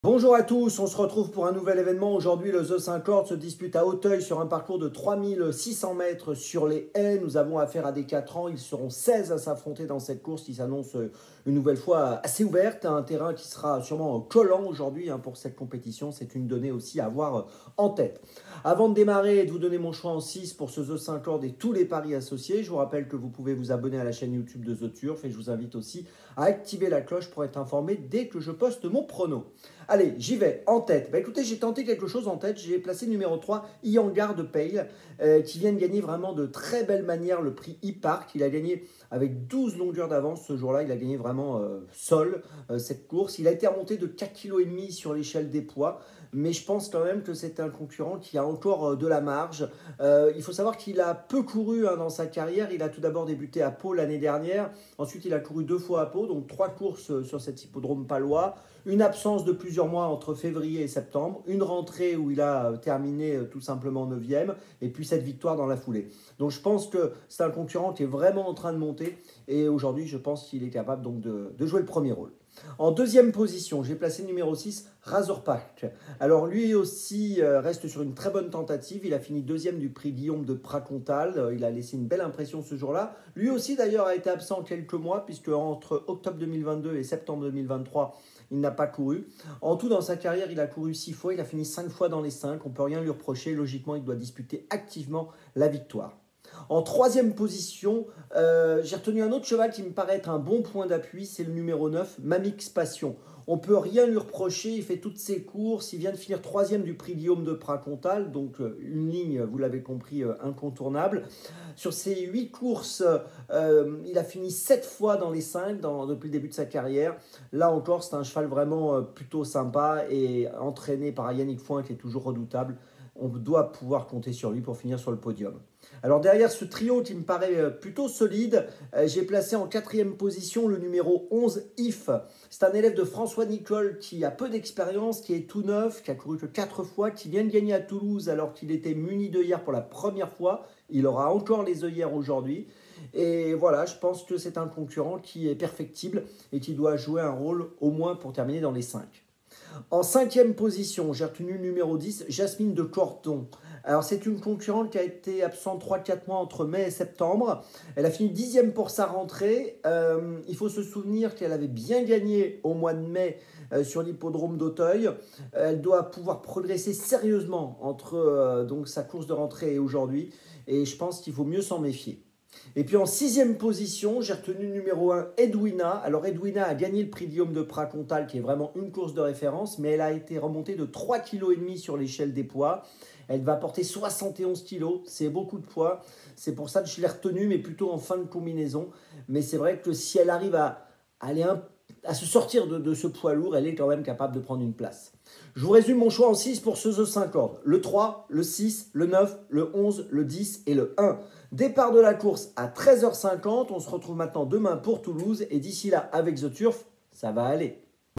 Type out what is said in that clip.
Bonjour à tous, on se retrouve pour un nouvel événement. Aujourd'hui, le The 50 se dispute à Auteuil sur un parcours de 3600 mètres sur les haies. Nous avons affaire à des 4 ans. Ils seront 16 à s'affronter dans cette course qui s'annonce une nouvelle fois assez ouverte. Un terrain qui sera sûrement collant aujourd'hui pour cette compétition. C'est une donnée aussi à avoir en tête. Avant de démarrer et de vous donner mon choix en 6 pour ce The 50 et tous les paris associés, je vous rappelle que vous pouvez vous abonner à la chaîne YouTube de The Turf et je vous invite aussi à activer la cloche pour être informé dès que je poste mon prono. Allez, j'y vais, en tête. Écoutez, j'ai tenté quelque chose en tête. J'ai placé le numéro 3, Iangar de Pale, qui vient de gagner vraiment de très belle manière le prix e-Park. Il a gagné avec 12 longueurs d'avance ce jour-là. Il a gagné vraiment seul cette course. Il a été remonté de 4,5 kg sur l'échelle des poids. Mais je pense quand même que c'est un concurrent qui a encore de la marge. Il faut savoir qu'il a peu couru dans sa carrière. Il a tout d'abord débuté à Pau l'année dernière. Ensuite, il a couru 2 fois à Pau, donc 3 courses sur cet hippodrome palois. Une absence de plusieurs mois entre février et septembre. Une rentrée où il a terminé tout simplement 9e. Et puis cette victoire dans la foulée. Donc je pense que c'est un concurrent qui est vraiment en train de monter. Et aujourd'hui, je pense qu'il est capable donc de jouer le premier rôle. En deuxième position, j'ai placé le numéro 6, Razorback. Alors lui aussi reste sur une très bonne tentative. Il a fini deuxième du prix Guillaume de Pracontal. Il a laissé une belle impression ce jour-là. Lui aussi d'ailleurs a été absent quelques mois puisque entre octobre 2022 et septembre 2023, il n'a pas couru. En tout, dans sa carrière, il a couru 6 fois. Il a fini 5 fois dans les 5. On ne peut rien lui reprocher. Logiquement, il doit disputer activement la victoire. En troisième position, j'ai retenu un autre cheval qui me paraît être un bon point d'appui, c'est le numéro 9, Mamix Passion. On ne peut rien lui reprocher, il fait toutes ses courses, il vient de finir troisième du prix Guillaume de Pracontal, donc une ligne, vous l'avez compris, incontournable. Sur ses 8 courses, il a fini 7 fois dans les 5 depuis le début de sa carrière. Là encore, c'est un cheval vraiment plutôt sympa et entraîné par Yannick Foin qui est toujours redoutable. On doit pouvoir compter sur lui pour finir sur le podium. Alors derrière ce trio qui me paraît plutôt solide, j'ai placé en quatrième position le numéro 11, If. C'est un élève de François Nicole qui a peu d'expérience, qui est tout neuf, qui a couru que 4 fois, qui vient de gagner à Toulouse alors qu'il était muni d'œillères pour la première fois. Il aura encore les œillères aujourd'hui. Et voilà, je pense que c'est un concurrent qui est perfectible et qui doit jouer un rôle au moins pour terminer dans les 5. En cinquième position, j'ai retenu le numéro 10, Jasmine de Cordon. Alors c'est une concurrente qui a été absente 3-4 mois entre mai et septembre. Elle a fini 10e pour sa rentrée. Il faut se souvenir qu'elle avait bien gagné au mois de mai sur l'hippodrome d'Auteuil. Elle doit pouvoir progresser sérieusement entre donc sa course de rentrée et aujourd'hui. Et je pense qu'il faut mieux s'en méfier. Et puis en sixième position, j'ai retenu le numéro 1, Edwina. Alors Edwina a gagné le prix Guillaume de Pracontal, qui est vraiment une course de référence, mais elle a été remontée de 3,5 kg sur l'échelle des poids. Elle va porter 71 kg, c'est beaucoup de poids. C'est pour ça que je l'ai retenue, mais plutôt en fin de combinaison. Mais c'est vrai que si elle arrive à se sortir de ce poids lourd, elle est quand même capable de prendre une place. Je vous résume mon choix en 6 pour ce The 50. Le 3, le 6, le 9, le 11, le 10 et le 1. Départ de la course à 13h50. On se retrouve maintenant demain pour Toulouse. Et d'ici là, avec The Turf, ça va aller.